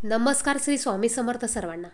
नमस्कार श्री स्वामी समर्थ सर्वांना।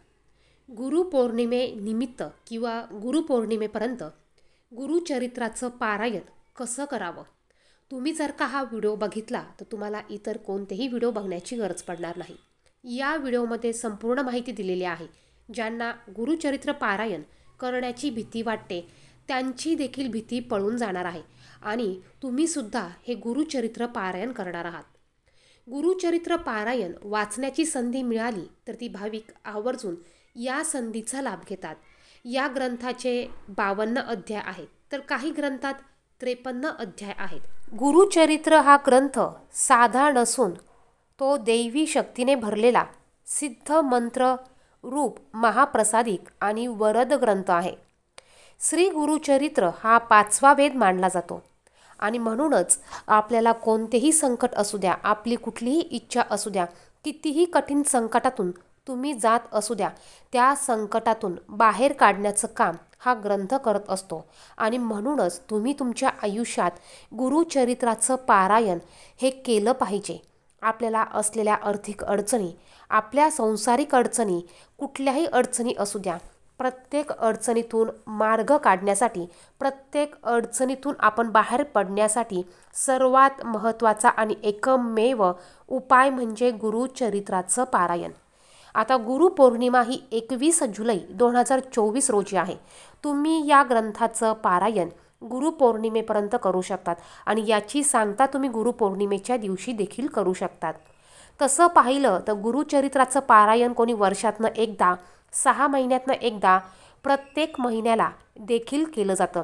गुरुपौर्णिमेनिमित्त किंवा गुरुपौर्णिमेपर्यंत गुरुचरित्राचं पारायण कसं करावं, तुम्ही जर का हा व्हिडिओ बघितला तर तुम्हाला इतर कोणतेही व्हिडिओ बघण्याची गरज पडणार नाही। या व्हिडिओमध्ये संपूर्ण माहिती दिलेली आहे। ज्यांना गुरुचरित्र पारायण करण्याची भीती वाटते त्यांची देखील भीती पळून जाणार आहे आणि तुम्ही सुद्धा हे गुरुचरित्र पारायण करणार आहात। गुरुचरित्र पारायण वाचण्याची संधी मिळाली तर ती भाविक आवर्जून या संधीचा लाभ घेतात। या ग्रंथाचे 52 अध्याय आहेत तर काही ग्रंथात 53 अध्याय आहेत। गुरुचरित्र हा ग्रंथ साधा नसून तो दैवी शक्तीने भरलेला सिद्ध मंत्र रूप महाप्रसादिक आणि वरद ग्रंथ आहे। श्री गुरुचरित्र हा 5वा वेद मानला जातो आणि म्हणूनच आपल्याला कोणतेही संकट असू द्या, आपली कुठलीही इच्छा असू द्या, कितीही कठीण संकटातून तुम्ही जात असू द्या, त्या संकटातून बाहेर काढण्याचं काम हा ग्रंथ करत असतो आणि म्हणूनच तुम्ही तुमच्या आयुष्यात गुरुचरित्राचं पारायण हे केलं पाहिजे। आपल्याला असलेल्या आर्थिक अडचणी, आपल्या सांसारिक अडचणी, कुठल्याही अडचणी असू द्या, प्रत्येक अडचणीतून मार्ग काढण्यासाठी, प्रत्येक अडचणीतून आपण बाहेर पडण्यासाठी सर्वात महत्त्वाचा आणि एकमेव उपाय म्हणजे गुरुचरित्राचं पारायण। आता गुरुपौर्णिमा ही 21 जुलै 2024 रोजी आहे। तुम्ही या ग्रंथाचं पारायण गुरुपौर्णिमेपर्यंत करू शकतात आणि याची सांगता तुम्ही गुरुपौर्णिमेच्या दिवशी देखील करू शकतात। तसं पाहिलं तर गुरुचरित्राचं पारायण कोणी वर्षातनं एकदा, 6 महिन्यातनं एकदा, प्रत्येक महिन्याला देखील केलं जातं।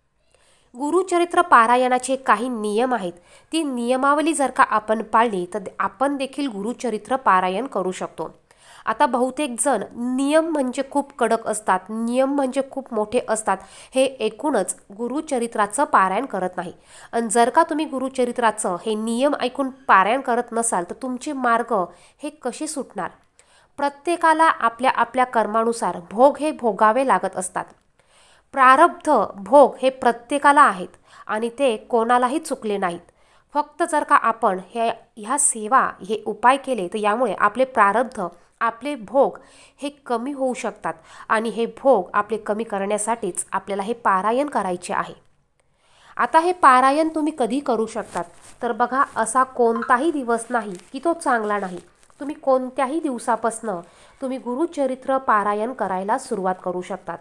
गुरुचरित्र पारायणाचे काही नियम आहेत। ती नियमावली जर का आपण पाळली तर आपण देखील गुरुचरित्र पारायण करू शकतो। आता बहुतेक जण नियम म्हणजे खूप कडक असतात, नियम म्हणजे खूप मोठे असतात हे ऐकूनच गुरुचरित्राचं पारायण करत नाही। आणि जर का तुम्ही गुरुचरित्राचं हे नियम ऐकून पारायण करत नसाल तर तुमचे मार्ग हे कसे सुटणार? प्रत्येकाला आपल्या आपल्या कर्मानुसार भोग हे भोगावे लागत असतात। प्रारब्ध भोग हे प्रत्येकाला आहेत आणि ते कोणालाही चुकले नाहीत। फक्त जर का आपण ह्या सेवा, हे उपाय केले तर यामुळे आपले प्रारब्ध, आपले भोग हे कमी होऊ शकतात आणि हे भोग आपले कमी करण्यासाठीच आपल्याला हे पारायण करायचे आहे। आता हे पारायण तुम्ही कधी करू शकतात तर बघा, असा कोणताही दिवस नाही की तो चांगला नाही। तुम्ही कोणत्याही दिवसापासून तुम्ही गुरुचरित्र पारायण करायला सुरुवात करू शकतात।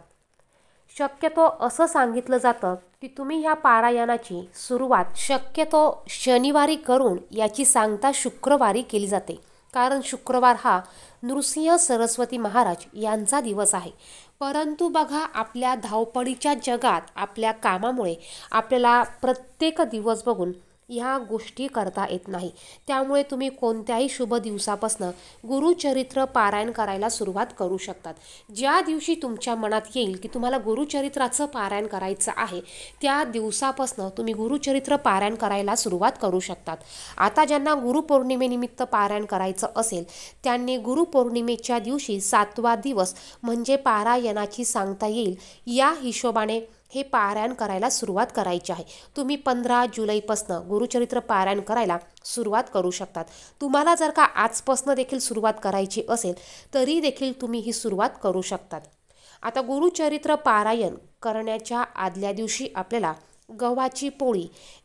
शक्यतो असं सांगितलं जातं की तुम्ही ह्या पारायणाची सुरुवात शक्यतो शनिवारी करून याची सांगता शुक्रवारी केली जाते, कारण शुक्रवार हा नृसिंह सरस्वती महाराज यांचा दिवस आहे। परंतु बघा, आपल्या धावपळीच्या जगात आपल्या कामामुळे आपल्याला प्रत्येक दिवस बघून ह्या गोष्टी करता येत नाही। त्यामुळे तुम्ही कोणत्याही शुभ दिवसापासून गुरुचरित्र पारायण करायला सुरुवात करू शकतात। ज्या दिवशी तुमच्या मनात येईल की तुम्हाला गुरुचरित्राचं पारायण करायचं आहे त्या दिवसापासून तुम्ही गुरुचरित्र पारायण करायला सुरुवात करू शकतात। आता ज्यांना गुरुपौर्णिमेनिमित्त पारायण करायचं असेल त्यांनी गुरुपौर्णिमेच्या दिवशी 7वा दिवस म्हणजे पारायणाची सांगता येईल या हिशोबाने हे पारायण करायला सुरुवात करायची आहे। तुम्ही 15 जुलैपासून गुरुचरित्र पारायण करायला सुरुवात करू शकतात। तुम्हाला जर का आजपासून देखील सुरुवात करायची असेल तरी देखील तुम्ही ही सुरुवात करू शकतात। आता गुरुचरित्र पारायण करण्याच्या आदल्या दिवशी आपल्याला गव्हाची पोळी,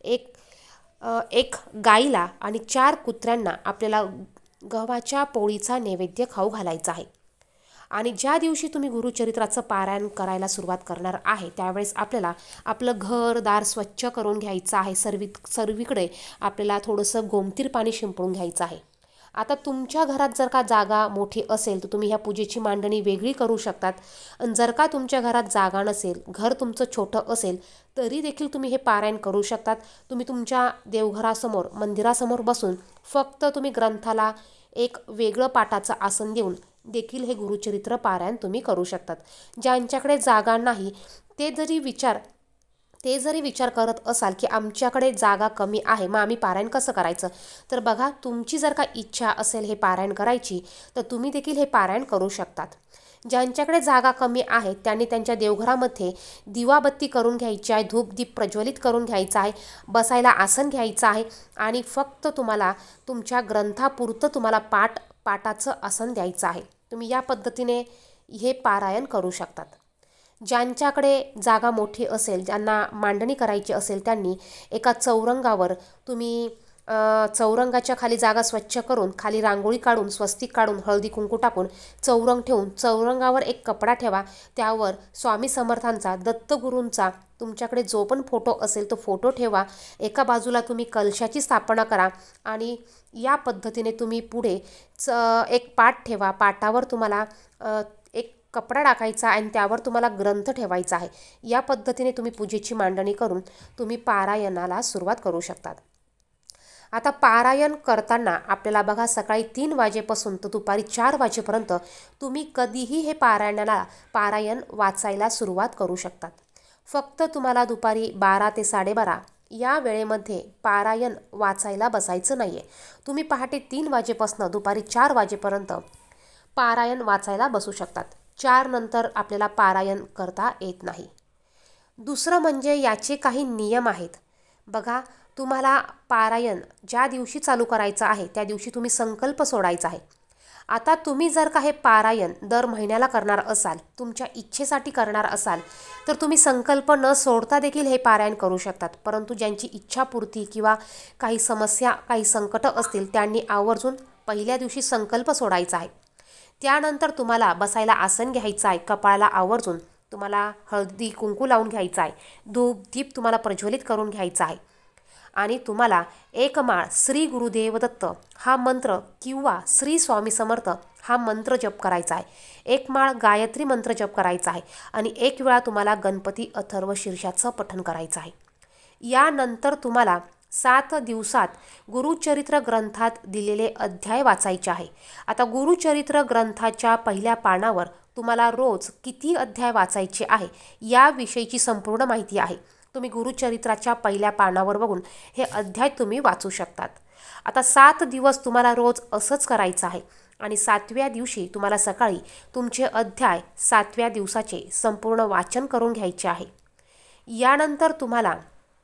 एक गाईला आणि 4 कुत्र्यांना आपल्याला गव्हाच्या पोळीचा नैवेद्य खाऊ घालायचा आहे। आणि ज्या दिवशी तुम्ही गुरुचरित्राचं पारायण करायला सुरुवात करणार आहे त्यावेळेस आपल्याला आपलं घरदार स्वच्छ करून घ्यायचं आहे। सर्वीकडे आपल्याला थोडंसं गोमतीर पाणी शिंपडून घ्यायचं आहे। आता तुमच्या घरात जर का जागा मोठी असेल तर तुम्ही ह्या पूजेची मांडणी वेगळी करू शकतात। आणि जर का तुमच्या घरात जागा नसेल, घर तुमचं छोटं असेल तरी देखील तुम्ही हे पारायण करू शकतात। तुम्ही तुमच्या देवघरासमोर, मंदिरासमोर बसून फक्त तुम्ही ग्रंथाला एक वेगळं पाटाचं आसन देऊन देखील हे गुरुचरित्र पारायण तुम्ही करू शकतात। ज्यांच्याकडे जागा नाही ते जरी विचार करत असाल की आमच्याकडे जागा कमी आहे, मग आम्ही पारायण कसं करायचं, तर बघा, तुमची जर का इच्छा असेल हे पारायण करायची तर तुम्ही देखील हे पारायण करू शकतात। ज्यांच्याकडे जागा कमी आहे त्यांनी त्यांच्या देवघरामध्ये दिवाबत्ती करून घ्यायची आहे, धूपदीप प्रज्वलित करून घ्यायचा आहे, बसायला आसन घ्यायचं आहे आणि फक्त तुम्हाला तुमच्या ग्रंथापुरतं तुम्हाला पाठ पाटाचं आसन द्यायचं आहे. तुम्ही या पद्धतीने हे पारायण करू शकतात. ज्यांच्याकडे जागा मोठी असेल, ज्यांना मांडणी करायची असेल, त्यांनी एका चौरंगावर तुम्ही चौरंगाच्या खाली जागा स्वच्छ करून, खाली रांगोळी काढून, स्वस्तिक काढून, हळदी कुंकू टाकून चौरंग ठेवून चौरंगावर एक कपडा ठेवा. त्यावर स्वामी समर्थांचा, दत्तगुरूंचा, तुमच्याकडे जो पण फोटो असेल तो फोटो ठेवा. एका बाजूला तुम्ही कलशाची स्थापना करा आणि या पद्धतीने तुम्ही पुढे एक पाट ठेवा. पाटावर तुम्हाला एक कपडा टाकायचा आणि त्यावर तुम्हाला ग्रंथ ठेवायचा आहे. या पद्धतीने तुम्ही पूजेची मांडणी करून तुम्ही पारायणाला सुरुवात करू शकतात. आता पारायण करताना आपल्याला बघा, सकाळी 3 वाजेपासून तर दुपारी 4 वाजेपर्यंत तुम्ही कधीही हे पारायण वाचायला सुरुवात करू शकतात. फक्त तुम्हाला दुपारी 12 ते 12:30 या वेळेमध्ये पारायण वाचायला बसायचं नाही आहे. तुम्ही पहाटे 3 वाजेपासून दुपारी 4 वाजेपर्यंत पारायण वाचायला बसू शकतात. 4 नंतर आपल्याला पारायण करता येत नाही. दुसरं म्हणजे याचे काही नियम आहेत. बघा, तुम्हाला पारायण ज्या दिवशी चालू करायचं आहे त्या दिवशी तुम्ही संकल्प सोडायचा आहे. आता तुम्ही जर का हे पारायण दर महिन्याला करणार असाल, तुमच्या इच्छेसाठी करणार असाल, तर तुम्ही संकल्प न सोडता देखील हे पारायण करू शकतात. परंतु ज्यांची इच्छापूर्ती किंवा काही समस्या, काही संकट असतील, त्यांनी आवर्जून पहिल्या दिवशी संकल्प सोडायचा आहे. त्यानंतर तुम्हाला बसायला आसन घ्यायचं आहे. कपाळाला आवर्जून तुम्हाला हळदी कुंकू लावून घ्यायचा आहे. धूप दीप तुम्हाला प्रज्वलित करून घ्यायचा आहे. आणि तुम्हाला एक माळ श्री गुरुदेव दत्त हा मंत्र किंवा श्री स्वामी समर्थ हा मंत्र जप करायचा आहे. एक माळ गायत्री मंत्र जप करायचा आहे. आणि एक वेळा तुम्हाला गणपती अथर्व शीर्षाचं पठण करायचं आहे. यानंतर तुम्हाला 7 दिवसात गुरुचरित्र ग्रंथात दिलेले अध्याय वाचायचे आहे. आता गुरुचरित्र ग्रंथाच्या पहिल्या पानावर तुम्हाला रोज किती अध्याय वाचायचे आहे याविषयीची संपूर्ण माहिती आहे. तुम्ही गुरुचरित्राच्या पहिल्या पानावर बघून हे अध्याय तुम्ही वाचू शकतात. आता 7 दिवस तुम्हाला रोज असंच करायचं आहे. आणि 7व्या दिवशी तुम्हाला सकाळी तुमचे अध्याय 7व्या दिवसाचे संपूर्ण वाचन करून घ्यायचे आहे. यानंतर तुम्हाला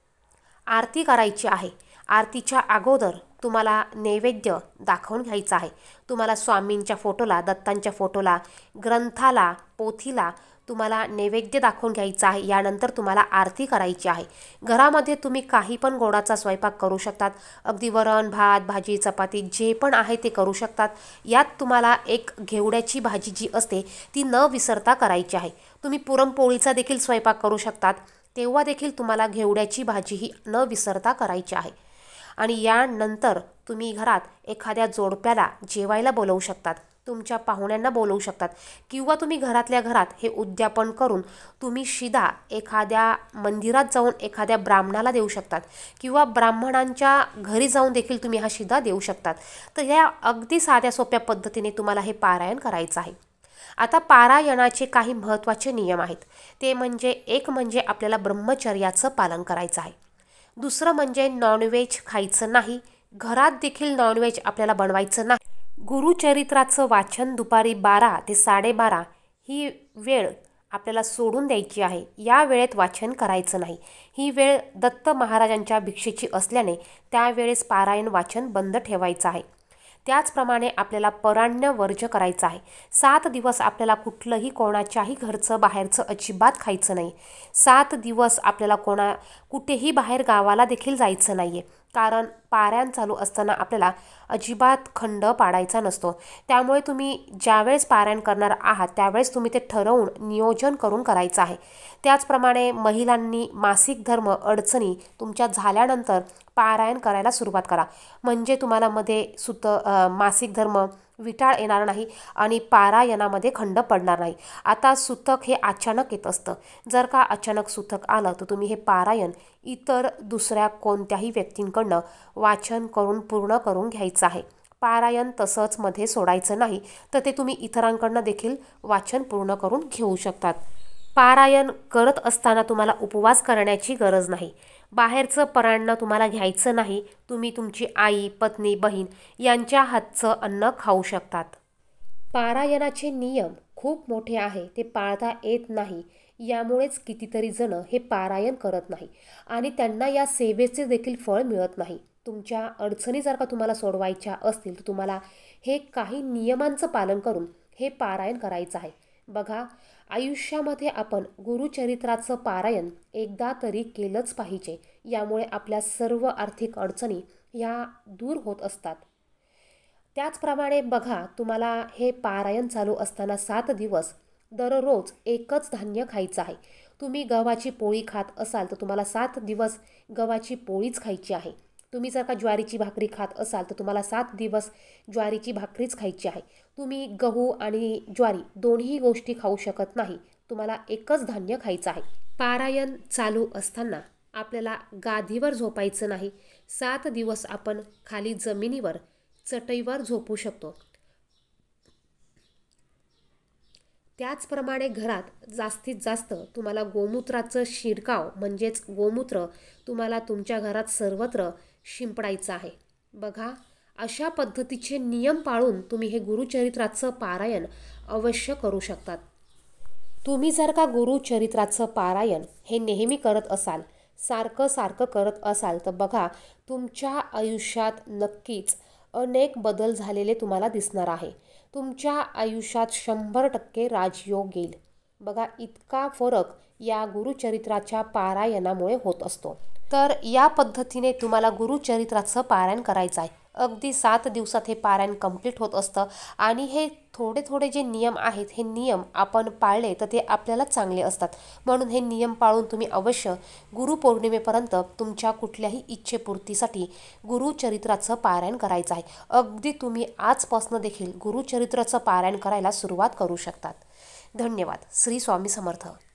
आरती करायची आहे. आरतीच्या अगोदर तुम्हाला नैवेद्य दाखवून घ्यायचा आहे. तुम्हाला स्वामींच्या फोटोला, दत्तांच्या फोटोला, ग्रंथाला, पोथीला तुम्हाला नैवेद्य दाखवून घ्यायचा आहे. यानंतर तुम्हाला आरती करायची आहे. घरामध्ये तुम्ही काही पण गोडाचा स्वयंपाक करू शकतात. अगदी वरण, भात, भाजी, चपाती जे पण आहे ते करू शकतात. यात तुम्हाला एक घेवड्याची भाजी जी असते ती न विसरता करायची आहे. तुम्ही पुरणपोळीचा देखील स्वयंपाक करू शकतात. तेव्हा देखील तुम्हाला घेवड्याची भाजी ही न विसरता करायची आहे. आणि यानंतर तुम्ही घरात एखाद्या जोडप्याला जेवायला बोलवू शकतात. तुमच्या पाहुण्यांना बोलवू शकतात. किंवा तुम्ही घरातल्या घरात हे उद्यापन करून तुम्ही शिदा एखाद्या मंदिरात जाऊन एखाद्या ब्राह्मणाला देऊ शकतात. किंवा ब्राह्मणांच्या घरी जाऊन देखील तुम्ही हा शिदा देऊ शकतात. तर या अगदी साध्या सोप्या पद्धतीने तुम्हाला हे पारायण करायचं आहे. आता पारायणाचे काही महत्त्वाचे नियम आहेत. ते म्हणजे एक म्हणजे आपल्याला ब्रह्मचर्याचं पालन करायचं आहे. दुसरं म्हणजे नॉनव्हेज खायचं नाही. घरात देखील नॉनव्हेज आपल्याला बनवायचं नाही. गुरुचरित्राचं वाचन दुपारी 12 ते 12:30 ही वेळ आपल्याला सोडून द्यायची आहे. या वेळेत वाचन करायचं नाही. ही वेळ दत्त महाराजांच्या भिक्षेची असल्याने त्यावेळेस पारायण वाचन बंद ठेवायचं आहे. त्याचप्रमाणे आपल्याला पराण्य वर्ज्य करायचं आहे. 7 दिवस आपल्याला कुठलंही कोणाच्याही घरचं बाहेरचं अजिबात खायचं नाही. 7 दिवस आपल्याला कुठेही बाहेर गावाला देखील जायचं नाही आहे. कारण पारायण चालू असताना आपल्याला अजिबात खंड पाडायचा नसतो. त्यामुळे तुम्ही ज्यावेळेस पारायण करणार आहात त्यावेळेस तुम्ही ते ठरवून नियोजन करून करायचं आहे. त्याचप्रमाणे महिलांनी मासिक धर्म अडचणी तुमच्या झाल्यानंतर पारायण करायला सुरुवात करा. म्हणजे तुम्हाला मध्ये मासिक धर्म विटाळ येणार नाही आणि पारायणामध्ये खंड पडणार नाही. आता सुतक हे अचानक येत असतं. जर का अचानक सुतक आलं तर तुम्ही हे पारायण इतर दुसऱ्या कोणत्याही व्यक्तींकडनं वाचन करून पूर्ण करून घ्यायचं आहे. पारायण तसंच मध्ये सोडायचं नाही, तर ते तुम्ही इतरांकडनं देखील वाचन पूर्ण करून घेऊ शकतात. पारायण करत असताना तुम्हाला उपवास करण्याची गरज नाही. बाहेरचं परान्न तुम्हाला घ्यायचं नाही. तुम्ही तुमची आई, पत्नी, बहीण यांच्या हातचं अन्न खाऊ शकतात. पारायणाचे नियम खूप मोठे आहे, ते पाळता येत नाही. यामुळेच कितीतरी जण हे पारायण करत नाही आणि त्यांना या सेवेचे देखील फळ मिळत नाही. तुमच्या अडचणी जर का तुम्हाला सोडवायच्या असतील तर तुम्हाला हे काही नियमांचं पालन करून हे पारायण करायचं आहे. बघा, आयुष्यामध्ये आपण गुरुचरित्राचं पारायण एकदा तरी केलंच पाहिजे. यामुळे आपल्या सर्व आर्थिक अडचणी ह्या दूर होत असतात. त्याचप्रमाणे बघा, तुम्हाला हे पारायण चालू असताना 7 दिवस दररोज एकच धान्य खायचं आहे. तुम्ही गव्हाची पोळी खात असाल तर तुम्हाला 7 दिवस गव्हाची पोळीच खायची आहे. तुम्ही जर का ज्वारीची भाकरी खात असाल तर तुम्हाला 7 दिवस ज्वारीची भाकरीच खायची आहे. तुम्ही गहू आणि ज्वारी दोन्ही गोष्टी खाऊ शकत नाही. तुम्हाला एकच धान्य खायचं आहे. पारायण चालू असताना आपल्याला गादीवर झोपायचं नाही. 7 दिवस आपण खाली जमिनीवर चटईवर झोपू शकतो. त्याचप्रमाणे घरात जास्तीत जास्त तुम्हाला गोमूत्राचं शिरकाव म्हणजेच गोमूत्र तुम्हाला तुमच्या घरात सर्वत्र शिंपडायचं आहे. बघा, अशा पद्धतीचे नियम पाळून तुम्ही हे गुरुचरित्राचं पारायण अवश्य करू शकतात. तुम्ही जर का गुरुचरित्राचं पारायण हे नेहमी करत असाल, सारखं करत असाल तर बघा, तुमच्या आयुष्यात नक्कीच अनेक बदल झालेले तुम्हाला दिसणार आहे. तुमच्या आयुष्यात 100% राजयोग येईल. बघा, इतका फरक या गुरुचरित्राच्या पारायणामुळे होत असतो. तर या पद्धतीने तुम्हाला गुरुचरित्राचं पारायण करायचं आहे. अगदी 7 दिवसात हे पारायण कंप्लीट होत असतं आणि हे थोडे जे नियम आहेत, हे नियम आपण पाळले तर ते आपल्याला चांगले असतात. म्हणून हे नियम पाळून तुम्ही अवश्य गुरुपौर्णिमेपर्यंत तुमच्या कुठल्याही इच्छेपूर्तीसाठी गुरुचरित्राचं पारायण करायचं आहे. अगदी तुम्ही आजपासून देखील गुरुचरित्राचं पारायण करायला सुरुवात करू शकतात. धन्यवाद. श्री स्वामी समर्थ.